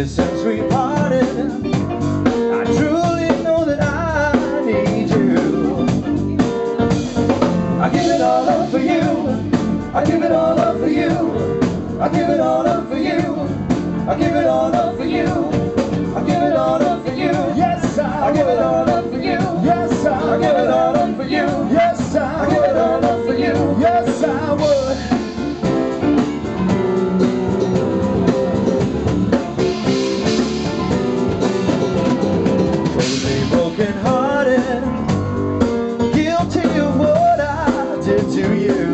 Lately since we parted, I truly know that I need you. I give it all up for you. I give it all up for you. I give it all up for you. I give it all up for you. I give it all up for you. Yes, I give it all up for you. Yes, I give it all up for you. Yes, I give it all up for you. Yes, I would. Totally broken hearted, guilty of what I did to you.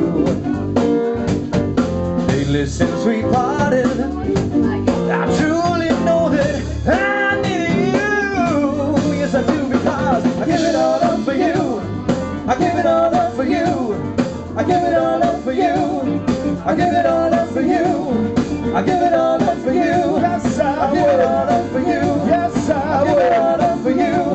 Lately since we parted, I truly know that I need you. Yes, I do, because I give it all up for you. I give it all up for you. I give it all up for you. I give it all up for you. I give it all up for you. Yes, I give it all up for you. Yes, I give it all up for you.